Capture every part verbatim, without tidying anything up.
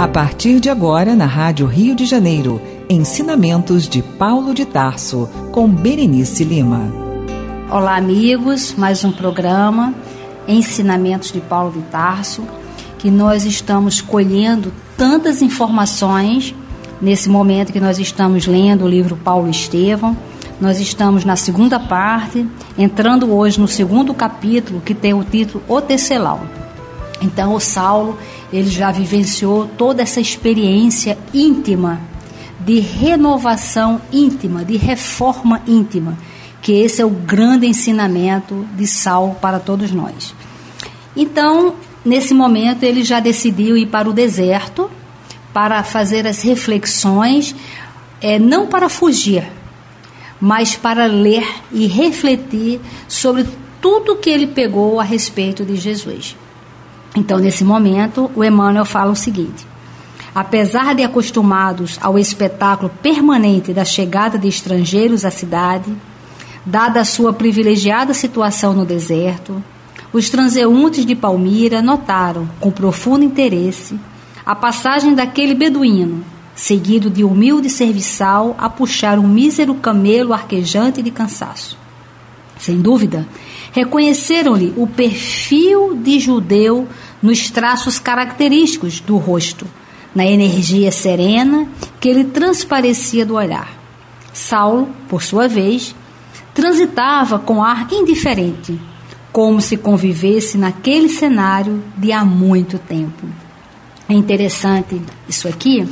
A partir de agora, na Rádio Rio de Janeiro, Ensinamentos de Paulo de Tarso, com Berenice Lima. Olá, amigos, mais um programa, Ensinamentos de Paulo de Tarso, que nós estamos colhendo tantas informações nesse momento que nós estamos lendo o livro Paulo Estevão. Nós estamos na segunda parte, entrando hoje no segundo capítulo, que tem o título O Tecelão. Então, o Saulo, ele já vivenciou toda essa experiência íntima, de renovação íntima, de reforma íntima, que esse é o grande ensinamento de Saulo para todos nós. Então, nesse momento, ele já decidiu ir para o deserto, para fazer as reflexões, é, não para fugir, mas para ler e refletir sobre tudo que ele pegou a respeito de Jesus. Então, nesse momento, o Emmanuel fala o seguinte: apesar de acostumados ao espetáculo permanente da chegada de estrangeiros à cidade, dada a sua privilegiada situação no deserto, os transeuntes de Palmira notaram, com profundo interesse, a passagem daquele beduíno, seguido de humilde serviçal a puxar um mísero camelo arquejante de cansaço. Sem dúvida, reconheceram-lhe o perfil de judeu nos traços característicos do rosto, na energia serena que lhe transparecia do olhar. Saulo, por sua vez, transitava com ar indiferente, como se convivesse naquele cenário de há muito tempo. É interessante isso aqui,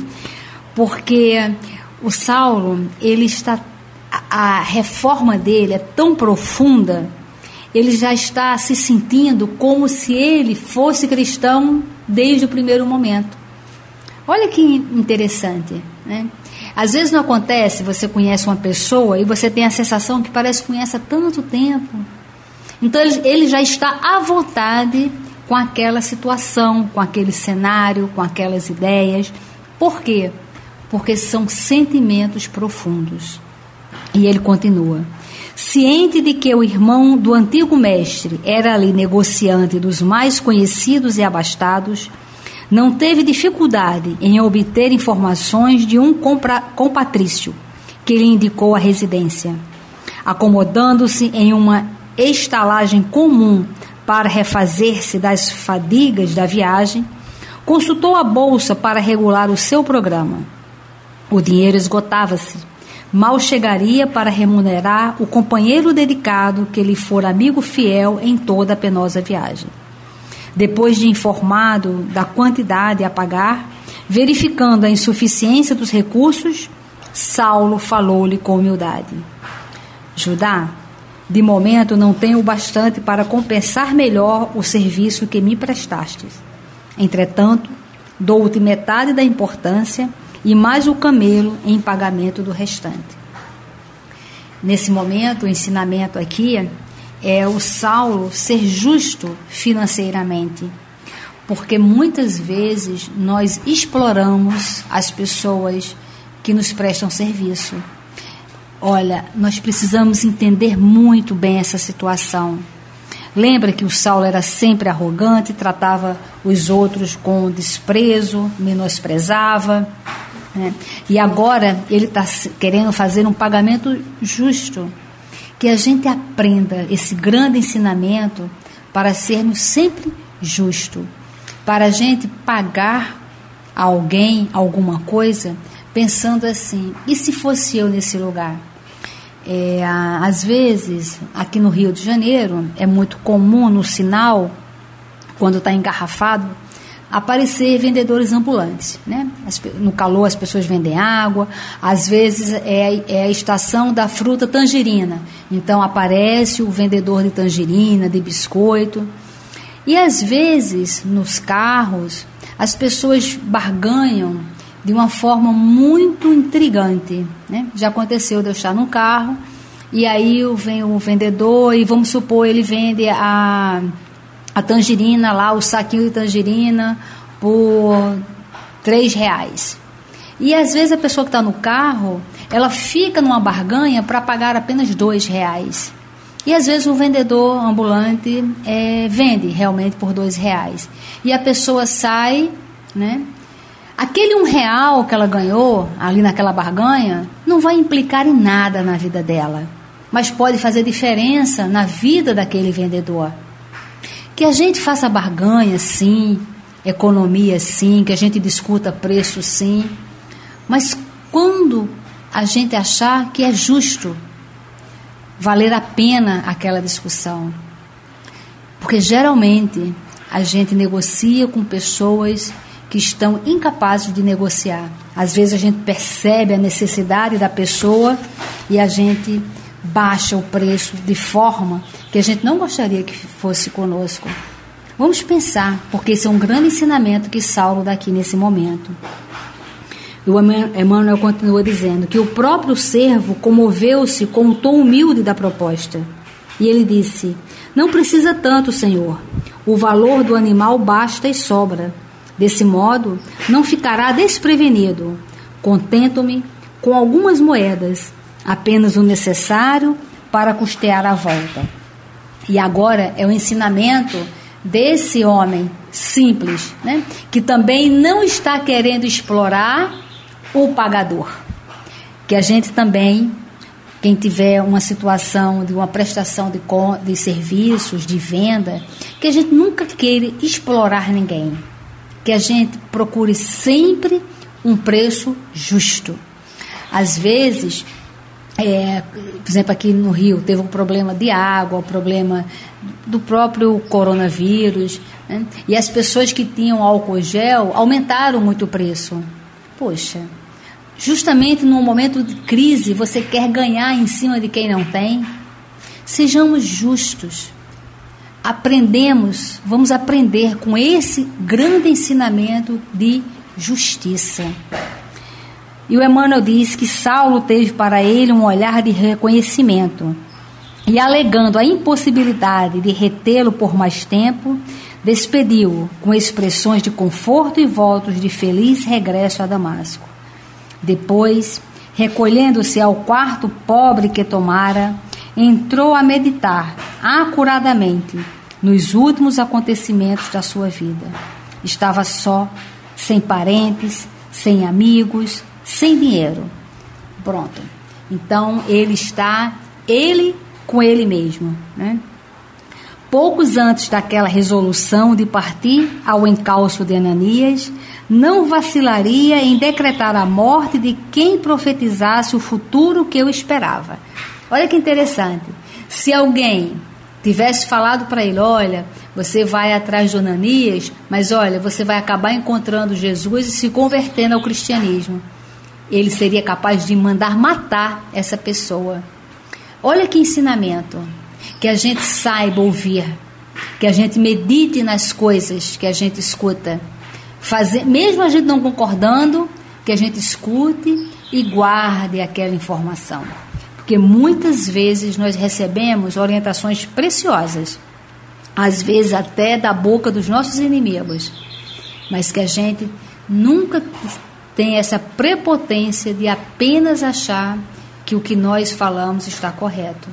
porque o Saulo, ele está, a, a reforma dele é tão profunda, ele já está se sentindo como se ele fosse cristão desde o primeiro momento. Olha que interessante, né? Às vezes não acontece, você conhece uma pessoa e você tem a sensação que parece que conhece há tanto tempo. Então ele, ele já está à vontade com aquela situação, com aquele cenário, com aquelas ideias. Por quê? Porque são sentimentos profundos. E ele continua: ciente de que o irmão do antigo mestre era ali negociante dos mais conhecidos e abastados, não teve dificuldade em obter informações de um compra, compatrício que lhe indicou a residência. Acomodando-se em uma estalagem comum para refazer-se das fadigas da viagem, consultou a bolsa para regular o seu programa. O dinheiro esgotava-se. Mal chegaria para remunerar o companheiro dedicado que lhe fora amigo fiel em toda a penosa viagem. Depois de informado da quantidade a pagar, verificando a insuficiência dos recursos, Saulo falou-lhe com humildade: Judá, de momento não tenho o bastante para compensar melhor o serviço que me prestastes. Entretanto, dou-te metade da importância e mais o camelo em pagamento do restante. Nesse momento, o ensinamento aqui é o Saulo ser justo financeiramente, porque muitas vezes nós exploramos as pessoas que nos prestam serviço. Olha, nós precisamos entender muito bem essa situação. Lembra que o Saulo era sempre arrogante, tratava os outros com desprezo, menosprezava, né? E agora ele está querendo fazer um pagamento justo. Que a gente aprenda esse grande ensinamento para sermos sempre justos, para a gente pagar a alguém alguma coisa pensando assim: e se fosse eu nesse lugar? É, às vezes, aqui no Rio de Janeiro, é muito comum no sinal, quando está engarrafado, aparecer vendedores ambulantes, né? As, no calor as pessoas vendem água, às vezes é, é a estação da fruta tangerina, então aparece o vendedor de tangerina, de biscoito, e às vezes nos carros as pessoas barganham de uma forma muito intrigante, né? Já aconteceu de eu estar num carro e aí vem o vendedor e vamos supor ele vende a, a tangerina lá, o saquinho de tangerina por três reais. E às vezes a pessoa que está no carro, ela fica numa barganha para pagar apenas dois reais. E às vezes o vendedor ambulante é, vende realmente por dois reais. E a pessoa sai, né? aquele um real que ela ganhou ali naquela barganha não vai implicar em nada na vida dela, mas pode fazer diferença na vida daquele vendedor. Que a gente faça barganha, sim, economia, sim, que a gente discuta preço, sim, mas quando a gente achar que é justo valer a pena aquela discussão, porque geralmente a gente negocia com pessoas que estão incapazes de negociar. Às vezes a gente percebe a necessidade da pessoa e a gente baixa o preço de forma que a gente não gostaria que fosse conosco. Vamos pensar, porque esse é um grande ensinamento que Saulo dá aqui nesse momento. O Emmanuel continua dizendo que o próprio servo comoveu-se com o tom humilde da proposta. E ele disse: não precisa tanto, Senhor. O valor do animal basta e sobra. Desse modo, não ficará desprevenido. Contento-me com algumas moedas, apenas o necessário para custear a volta. E agora é o ensinamento desse homem simples, né? Que também não está querendo explorar o pagador. Que a gente também, quem tiver uma situação de uma prestação de, de serviços, de venda, que a gente nunca queira explorar ninguém. Que a gente procure sempre um preço justo. Às vezes, é, por exemplo, aqui no Rio teve um problema de água, um problema do próprio coronavírus, né? E as pessoas que tinham álcool gel aumentaram muito o preço. Poxa, justamente num momento de crise você quer ganhar em cima de quem não tem? Sejamos justos. Aprendemos, vamos aprender com esse grande ensinamento de justiça. E o Emmanuel diz que Saulo teve para ele um olhar de reconhecimento e, alegando a impossibilidade de retê-lo por mais tempo, despediu-o com expressões de conforto e votos de feliz regresso a Damasco. Depois, recolhendo-se ao quarto pobre que tomara, entrou a meditar acuradamente nos últimos acontecimentos da sua vida. Estava só, sem parentes, sem amigos, sem dinheiro. Pronto. Então, ele está, ele com ele mesmo, né? Poucos antes daquela resolução de partir ao encalço de Ananias, não vacilaria em decretar a morte de quem profetizasse o futuro que eu esperava. Olha que interessante. Se alguém tivesse falado para ele: olha, você vai atrás de Ananias, mas olha, você vai acabar encontrando Jesus e se convertendo ao cristianismo, ele seria capaz de mandar matar essa pessoa. Olha que ensinamento. Que a gente saiba ouvir, que a gente medite nas coisas que a gente escuta, fazer, mesmo a gente não concordando, que a gente escute e guarde aquela informação. Porque muitas vezes nós recebemos orientações preciosas, às vezes até da boca dos nossos inimigos, mas que a gente nunca tem essa prepotência de apenas achar que o que nós falamos está correto.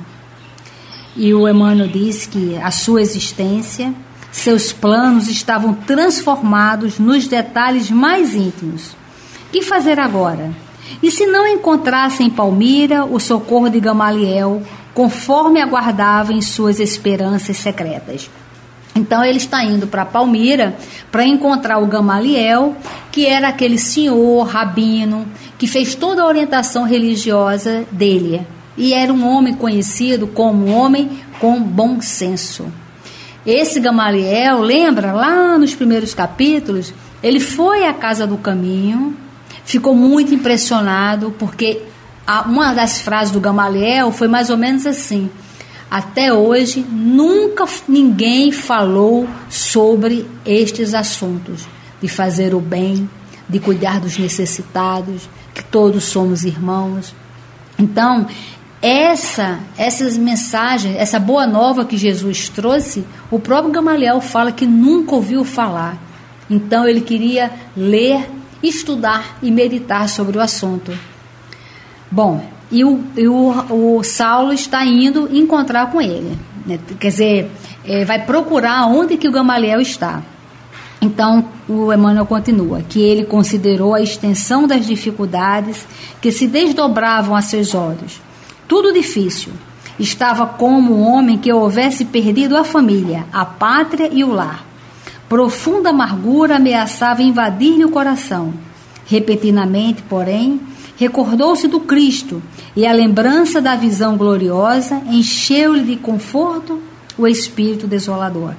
E o Emmanuel diz que a sua existência, seus planos estavam transformados nos detalhes mais íntimos. Que fazer agora? E se não encontrasse em Palmira o socorro de Gamaliel, conforme aguardava em suas esperanças secretas? Então ele está indo para Palmira para encontrar o Gamaliel, que era aquele senhor rabino que fez toda a orientação religiosa dele. E era um homem conhecido como um homem com bom senso. Esse Gamaliel, lembra, lá nos primeiros capítulos, ele foi à Casa do Caminho, ficou muito impressionado, porque uma das frases do Gamaliel foi mais ou menos assim: até hoje nunca ninguém falou sobre estes assuntos, de fazer o bem, de cuidar dos necessitados, que todos somos irmãos. Então, essa, essas mensagens, essa boa nova que Jesus trouxe, o próprio Gamaliel fala que nunca ouviu falar. Então ele queria ler, estudar e meditar sobre o assunto. Bom, e o, e o, o Saulo está indo encontrar com ele, né? Quer dizer, é, vai procurar onde que o Gamaliel está. Então, o Emmanuel continua, que ele considerou a extensão das dificuldades que se desdobravam a seus olhos. Tudo difícil. Estava como um homem que houvesse perdido a família, a pátria e o lar. Profunda amargura ameaçava invadir-lhe o coração. Repentinamente, porém, recordou-se do Cristo e a lembrança da visão gloriosa encheu-lhe de conforto o espírito desolador.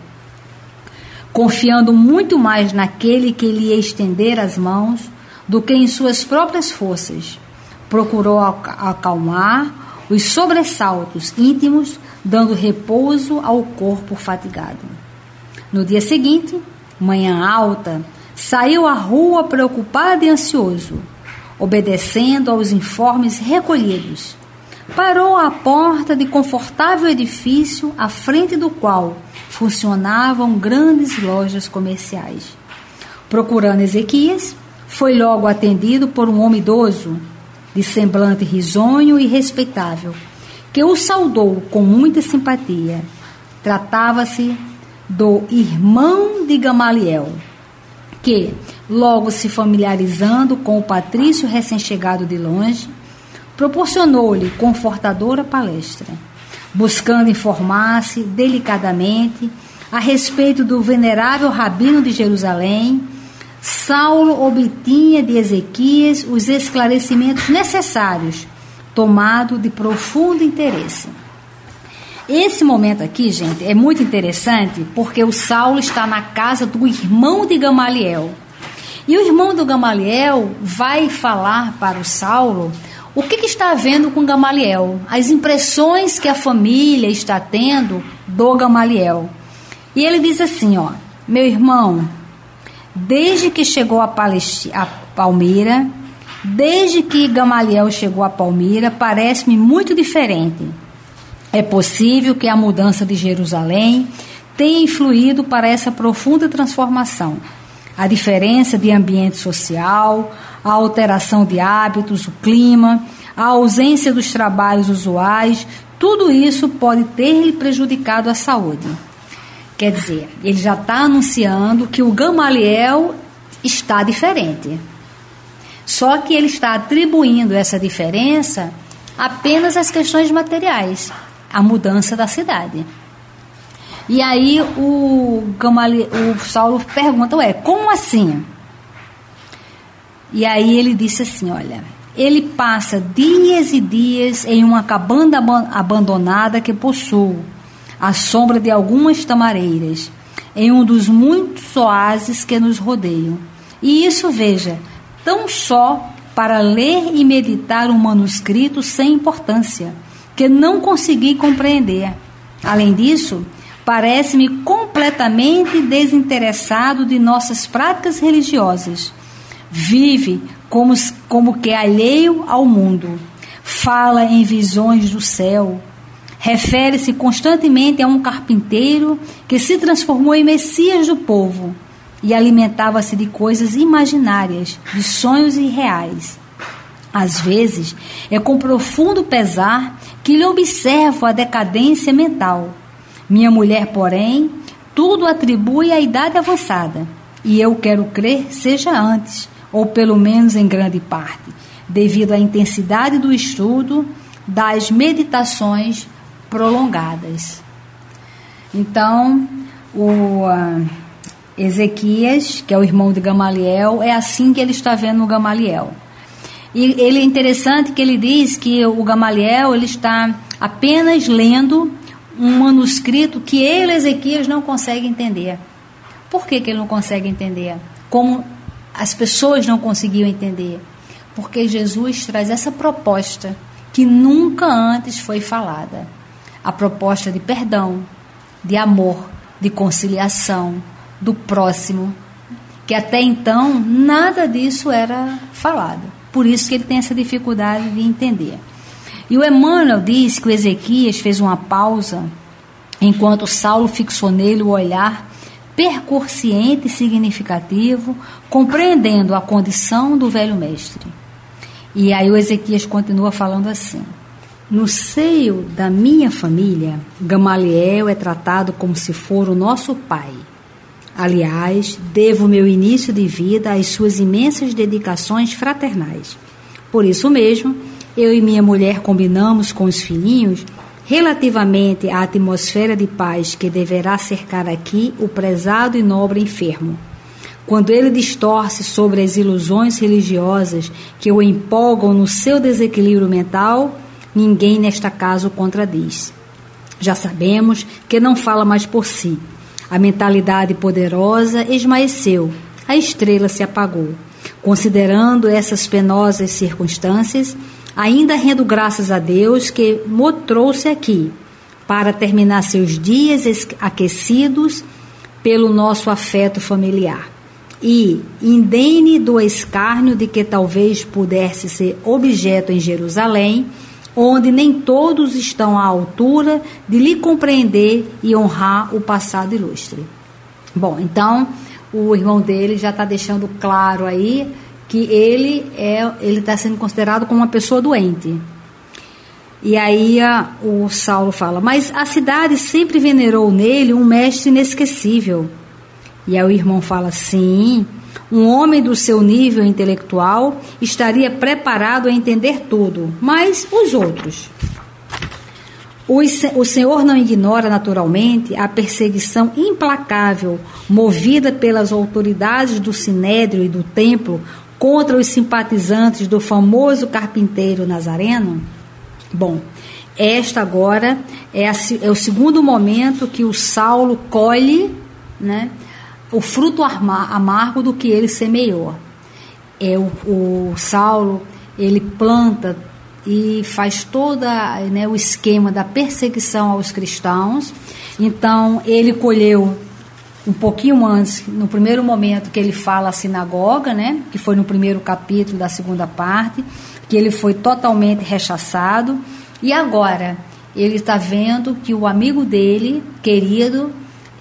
Confiando muito mais naquele que lhe ia estender as mãos do que em suas próprias forças, procurou acalmar os sobressaltos íntimos, dando repouso ao corpo fatigado. No dia seguinte, manhã alta, saiu à rua preocupado e ansioso, obedecendo aos informes recolhidos. Parou à porta de confortável edifício, à frente do qual funcionavam grandes lojas comerciais. Procurando Ezequias, foi logo atendido por um homem idoso, de semblante risonho e respeitável, que o saudou com muita simpatia. Tratava-se do irmão de Gamaliel, que, logo se familiarizando com o patrício recém-chegado de longe, proporcionou-lhe confortadora palestra, buscando informar-se delicadamente a respeito do venerável rabino de Jerusalém. Saulo obtinha de Ezequias os esclarecimentos necessários, tomado de profundo interesse. Esse momento aqui, gente, é muito interessante porque o Saulo está na casa do irmão de Gamaliel. E o irmão do Gamaliel vai falar para o Saulo o que, que está havendo com Gamaliel, as impressões que a família está tendo do Gamaliel. E ele diz assim, ó, meu irmão, desde que chegou a, Palesti- a Palmira, desde que Gamaliel chegou a Palmira, parece-me muito diferente. É possível que a mudança de Jerusalém tenha influído para essa profunda transformação. A diferença de ambiente social, a alteração de hábitos, o clima, a ausência dos trabalhos usuais, tudo isso pode ter-lhe prejudicado a saúde. Quer dizer, ele já está anunciando que o Gamaliel está diferente. Só que ele está atribuindo essa diferença apenas às questões materiais, a mudança da cidade. E aí o, Gamaliel, o Saulo pergunta, ué, como assim? E aí ele disse assim, olha, ele passa dias e dias em uma cabana abandonada que possuo, à sombra de algumas tamareiras, em um dos muitos oásis que nos rodeiam. E isso, veja, tão só para ler e meditar um manuscrito sem importância, que não consegui compreender. Além disso, parece-me completamente desinteressado de nossas práticas religiosas. Vive como, como que alheio ao mundo. Fala em visões do céu. Refere-se constantemente a um carpinteiro que se transformou em Messias do povo e alimentava-se de coisas imaginárias, de sonhos irreais. Às vezes, é com profundo pesar que lhe observo a decadência mental. Minha mulher, porém, tudo atribui à idade avançada, e eu quero crer seja antes, ou pelo menos em grande parte, devido à intensidade do estudo, das meditações prolongadas. Então, o uh, Ezequias, que é o irmão de Gamaliel, é assim que ele está vendo o Gamaliel. E ele é interessante que ele diz que o Gamaliel ele está apenas lendo um manuscrito que ele, Ezequias, não consegue entender. Por que, que ele não consegue entender? Como as pessoas não conseguiam entender? Porque Jesus traz essa proposta que nunca antes foi falada. A proposta de perdão, de amor, de conciliação, do próximo, que até então nada disso era falado. Por isso que ele tem essa dificuldade de entender. E o Emmanuel diz que o Ezequias fez uma pausa, enquanto Saulo fixou nele o olhar percursiente e significativo, compreendendo a condição do velho mestre. E aí o Ezequias continua falando assim: no seio da minha família, Gamaliel é tratado como se for o nosso pai. Aliás, devo meu início de vida às suas imensas dedicações fraternais. Por isso mesmo, eu e minha mulher combinamos com os filhinhos relativamente à atmosfera de paz que deverá cercar aqui o prezado e nobre enfermo. Quando ele distorce sobre as ilusões religiosas que o empolgam no seu desequilíbrio mental, ninguém nesta casa o contradiz. Já sabemos que não fala mais por si. A mentalidade poderosa esmaeceu, a estrela se apagou. Considerando essas penosas circunstâncias, ainda rendo graças a Deus que me trouxe aqui, para terminar seus dias aquecidos pelo nosso afeto familiar. E, indene do escárnio de que talvez pudesse ser objeto em Jerusalém, onde nem todos estão à altura de lhe compreender e honrar o passado ilustre. Bom, então, o irmão dele já está deixando claro aí que ele é, ele está sendo considerado como uma pessoa doente. E aí a, o Saulo fala, mas a cidade sempre venerou nele um mestre inesquecível. E aí o irmão fala, sim, um homem do seu nível intelectual estaria preparado a entender tudo, mas os outros? O, o Senhor não ignora naturalmente a perseguição implacável movida pelas autoridades do Sinédrio e do Templo contra os simpatizantes do famoso carpinteiro Nazareno? Bom, esta agora é, a, é o segundo momento que o Saulo colhe, né, o fruto amargo do que ele semeou. É o, o Saulo, ele planta e faz todo, né, o esquema da perseguição aos cristãos. Então, ele colheu um pouquinho antes, no primeiro momento que ele fala a sinagoga, né, que foi no primeiro capítulo da segunda parte, que ele foi totalmente rechaçado. E agora, ele está vendo que o amigo dele, querido,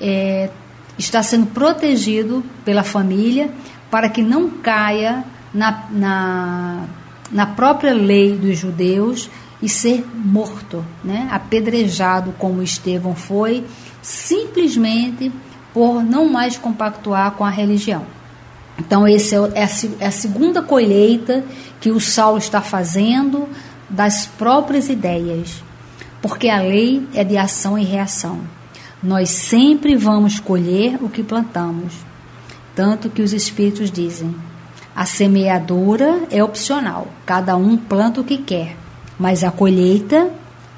é, está sendo protegido pela família para que não caia na, na, na própria lei dos judeus e ser morto, né? Apedrejado como Estevão foi, simplesmente por não mais compactuar com a religião. Então, essa é a, é a segunda colheita que o Saulo está fazendo das próprias ideias, porque a lei é de ação e reação. Nós sempre vamos colher o que plantamos. Tanto que os Espíritos dizem, a semeadura é opcional, cada um planta o que quer, mas a colheita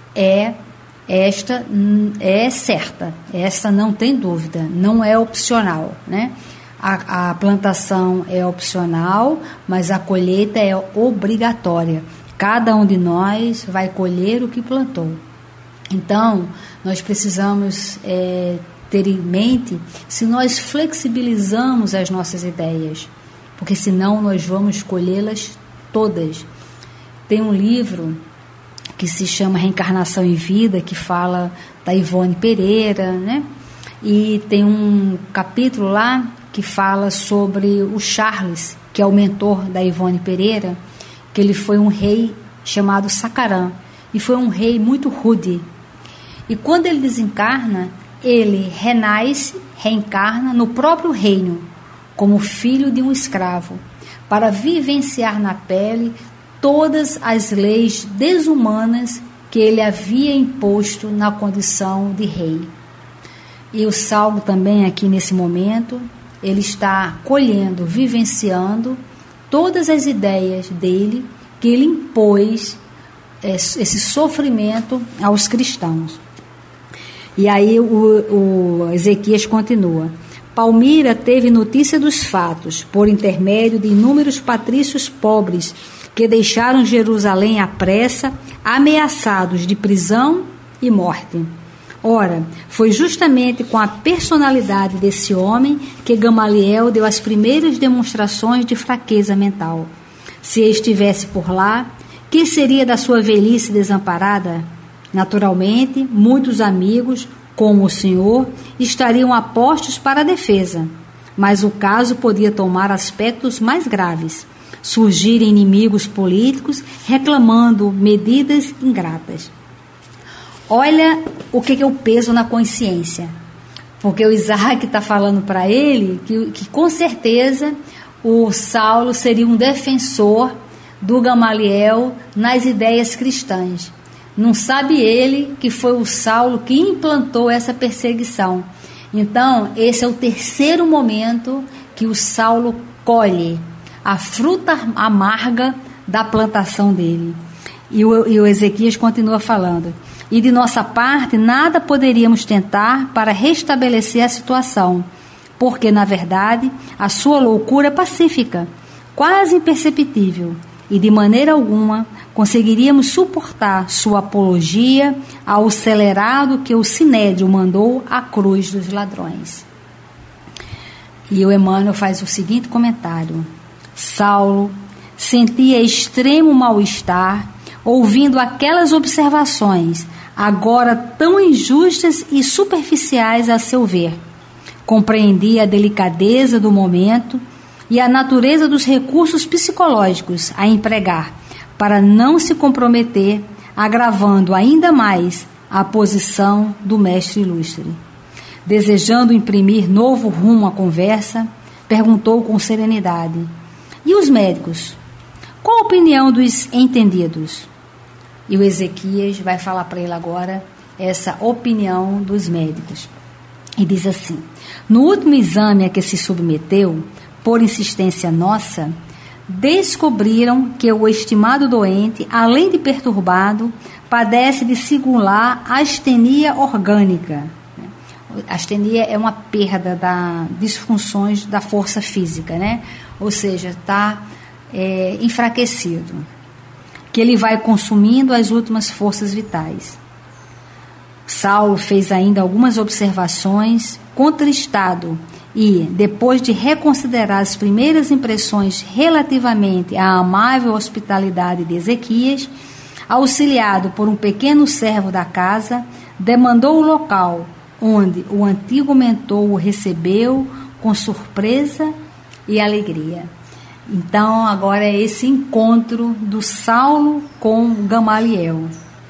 é esta é certa, esta não tem dúvida, não é opcional, né? A, a plantação é opcional, mas a colheita é obrigatória. Cada um de nós vai colher o que plantou. Então, nós precisamos é, ter em mente se nós flexibilizamos as nossas ideias, porque senão nós vamos colhê-las todas. Tem um livro que se chama Reencarnação em Vida, que fala da Ivone Pereira, né? E tem um capítulo lá que fala sobre o Charles, que é o mentor da Ivone Pereira, que ele foi um rei chamado Sacarã, e foi um rei muito rude. E quando ele desencarna, ele renasce, reencarna no próprio reino, como filho de um escravo, para vivenciar na pele todas as leis desumanas que ele havia imposto na condição de rei. E o Saulo também aqui nesse momento, ele está colhendo, vivenciando todas as ideias dele, que ele impôs esse sofrimento aos cristãos. E aí o, o Ezequias continua. Palmira teve notícia dos fatos, por intermédio de inúmeros patrícios pobres, que deixaram Jerusalém à pressa, ameaçados de prisão e morte. Ora, foi justamente com a personalidade desse homem que Gamaliel deu as primeiras demonstrações de fraqueza mental. Se estivesse por lá, que seria da sua velhice desamparada? Naturalmente, muitos amigos, como o senhor, estariam a postos para a defesa, mas o caso podia tomar aspectos mais graves. Surgirem inimigos políticos reclamando medidas ingratas. Olha o que é o peso na consciência. Porque o Isaac está falando para ele que, que com certeza o Saulo seria um defensor do Gamaliel nas ideias cristãs. Não sabe ele que foi o Saulo que implantou essa perseguição. Então, esse é o terceiro momento que o Saulo colhe a fruta amarga da plantação dele. E o, e o Ezequias continua falando: e de nossa parte nada poderíamos tentar para restabelecer a situação, porque na verdade a sua loucura é pacífica, quase imperceptível, e de maneira alguma conseguiríamos suportar sua apologia ao celerado que o Sinédrio mandou à cruz dos ladrões. E o Emmanuel faz o seguinte comentário: Saulo sentia extremo mal-estar ouvindo aquelas observações, agora tão injustas e superficiais a seu ver. Compreendia a delicadeza do momento e a natureza dos recursos psicológicos a empregar para não se comprometer, agravando ainda mais a posição do mestre ilustre. Desejando imprimir novo rumo à conversa, perguntou com serenidade: e os médicos? Qual a opinião dos entendidos? E o Ezequias vai falar para ele agora essa opinião dos médicos. E diz assim: no último exame a que se submeteu, por insistência nossa, descobriram que o estimado doente, além de perturbado, padece de singular astenia orgânica. A astenia é uma perda das disfunções da força física, né? Ou seja, está é, enfraquecido, que ele vai consumindo as últimas forças vitais. Saulo fez ainda algumas observações, contristado, e, depois de reconsiderar as primeiras impressões relativamente à amável hospitalidade de Ezequias, auxiliado por um pequeno servo da casa, demandou o local onde o antigo mentor o recebeu com surpresa e alegria. Então, agora é esse encontro do Saulo com Gamaliel.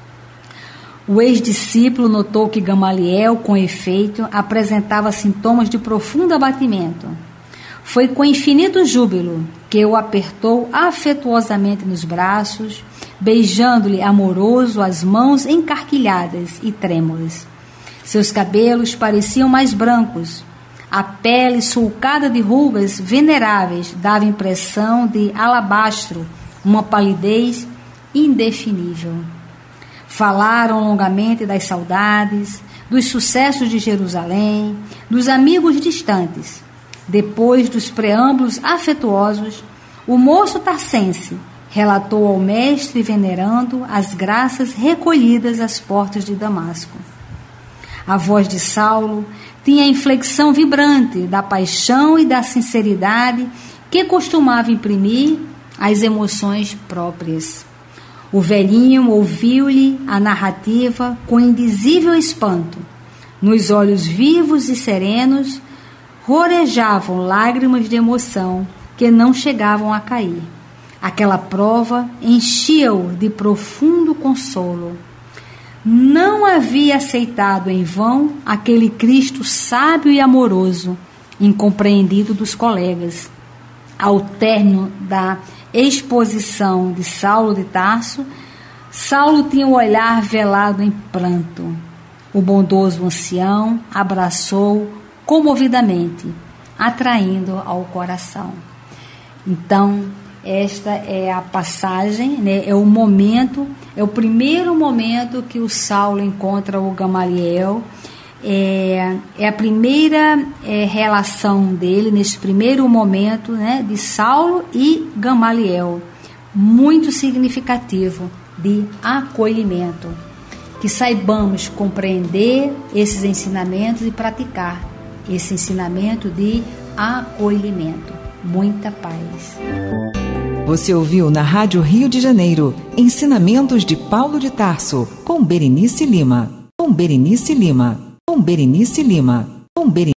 O ex-discípulo notou que Gamaliel, com efeito, apresentava sintomas de profundo abatimento. Foi com infinito júbilo que o apertou afetuosamente nos braços, beijando-lhe amoroso as mãos encarquilhadas e trêmulas. Seus cabelos pareciam mais brancos. A pele sulcada de rugas veneráveis dava impressão de alabastro, uma palidez indefinível. Falaram longamente das saudades, dos sucessos de Jerusalém, dos amigos distantes. Depois dos preâmbulos afetuosos, o moço tarcense relatou ao mestre venerando as graças recolhidas às portas de Damasco. A voz de Saulo tinha a inflexão vibrante da paixão e da sinceridade que costumava imprimir as emoções próprias. O velhinho ouviu-lhe a narrativa com indizível espanto. Nos olhos vivos e serenos rorejavam lágrimas de emoção que não chegavam a cair. Aquela prova enchia-o de profundo consolo. Não havia aceitado em vão aquele Cristo sábio e amoroso, incompreendido dos colegas. Ao término da exposição de Saulo de Tarso, Saulo tinha o olhar velado em pranto. O bondoso ancião abraçou comovidamente, atraindo ao coração. Então, esta é a passagem, né? É o momento, é o primeiro momento que o Saulo encontra o Gamaliel, é, é a primeira é, relação dele, nesse primeiro momento, né, de Saulo e Gamaliel, muito significativo de acolhimento. Que saibamos compreender esses ensinamentos e praticar esse ensinamento de acolhimento. Muita paz. Você ouviu na Rádio Rio de Janeiro, Ensinamentos de Paulo de Tarso, com Berenice Lima. Com Berenice Lima. Com Berenice Lima. Com Berenice